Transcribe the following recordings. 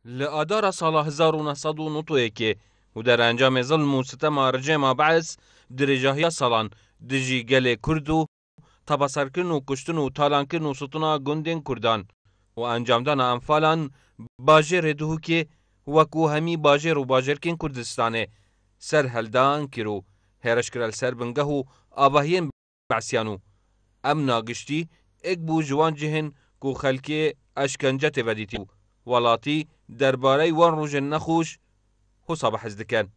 لآدار ساڵ 1990 و دەرەنجامی ظلم و ستەما ڕژێما بەعس درێژاهیا ساڵان دژی gelê Kurd û tebasserkirin û kuştin û talankirin û stûna gundên Kurdan û encamdana enfalan bajêrê Duhokê wekû hemî bajêr û bajarkên Kurdistanê serheldan kir û hêreşkirel ser bingeh û avahiyên Besyan û emna giştî êk bû ji wan cihên ku xelkê eşkence têve dîtî û welatî derbareyê wan rojên nexweş wisa behs dikin.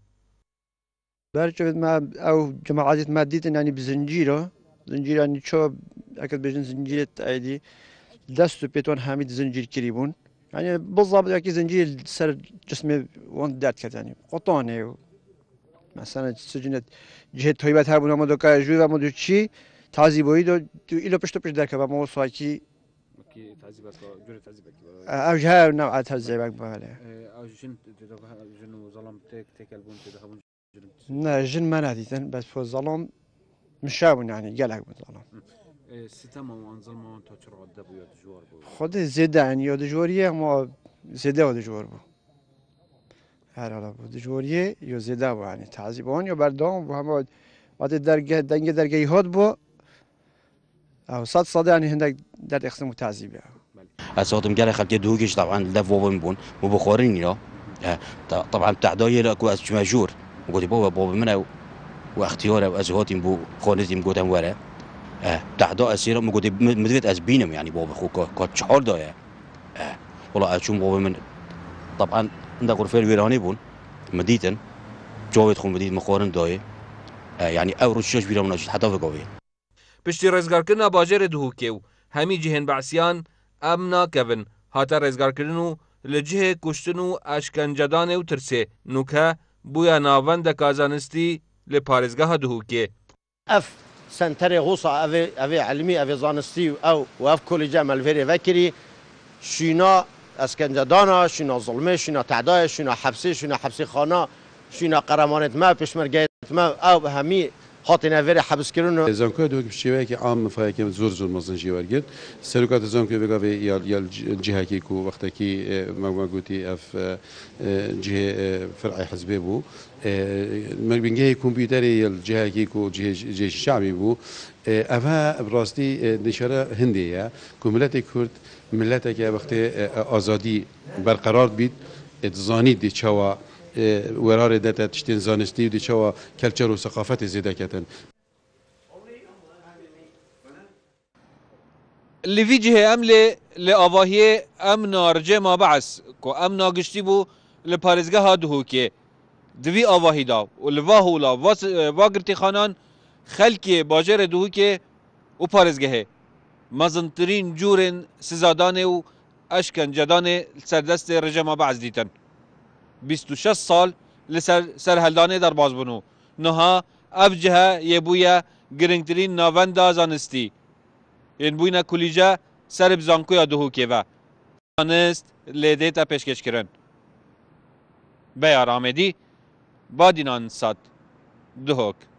برجع ما أو جماعات ما ديتن يعني بزنجيره زنجير يعني شو أكيد بيجن زنجيرة أيدي دستو بيتون حامد زنجير كريبون يعني بالضبط أكيد زنجير سر جسمي وان دارت كت يعني قطانه مثلا سجنت جهة طيبات هابون ما دوكا جوي ما دو شيء تعذيب ويدو إلى بشتو بش درك ما وصاكي تعذيبات جوري تعذيبات أوجها نوع تعذيبات بهاله أو جن وظلم تكلبون تدخلون لا جن ما ناديتن بس فو الظلام مشابون يعني قالك بالظلام ستما وان ظلمه وان تشرع الدب ويا دجوار خود زيادة يعني يا دجورية ما زيادة ودجور بو هلا بو دجورية يا زيادة بو يعني تعذيبون يا بردام وهم وقت درجة يهود بو أو صد يعني هندك در يقسموا تعذيب يعني اساتم قال خلتي دوجش طبعا لفوبن بون مو بخورين لا طبعا تعداي لك واس ماجور وقلت بابا منه واختياره وازهاتي بو خانتي مقدم ورا تعدا اسير مقد مدفت از بينم يعني بابا خو كات شحال دايه والله اشوم بابا من طبعا عند غرفه الويراني بون مديتن جاوید خون مديت مخارن دايه يعني اورو شش بيرام ناشد حتى فقوي پشتی ڕێزگارکردنا باژێرê Duhokê û hemî cihên Besyan em nakevin hate rêzgarkirin û li cihê kuştin û eşkencedanê û tirsê nûke bûye navendeka zanistî li parêzgeha Duhokê. اف سنتري غوصة أفي علمي أفي زانستي أو وأف كوليجا مالفيري فكري شينا اسكنددانا شينا ظلمي شينا تعداي شينا حبسي خانة شينا قرمانة ما بشمرجيت ما أو همي خاطر وری حبس کردن. زانکو دوک بشیوه که عام فاکم زور مزن جوار گرد. سرکات زانکو بگاوی یا جهه کی کو وقتی کی مگوتی اف جهه فرع حزبی بو. مبینگه کامپیوتری یا جهه کی کو جهه شعبی بو. اما براستی نشاره هندیه که ملت کرد ملتی که وقتی آزادی برقرار بید اتزانید دی چوا ورار داتا تشتين زانستي ودي شوا كلتشر وثقافات زيادة كتن. اللي في جهة أملة لأواهي أم نارجة ما بعث كو أم ناقشتي بو لبارزجها Duhokê دوی آواهی دا والواهولا واقرتي خانان خلقي باجر Duhokê و پارزگه مزنترين جورن سزادان و اشکنجدان سردست رژیم بعث دیتن 26 سال لسرهلدانê derbas bûn û niha ev cihe yê bûye girîngtirîn navenda zanistî yên bûyine kulîce serê bi zankoya Duhokê ve zanist lê dê te pêşkêşkirin. Beya Ramedî, Badînan Sat, Duhok.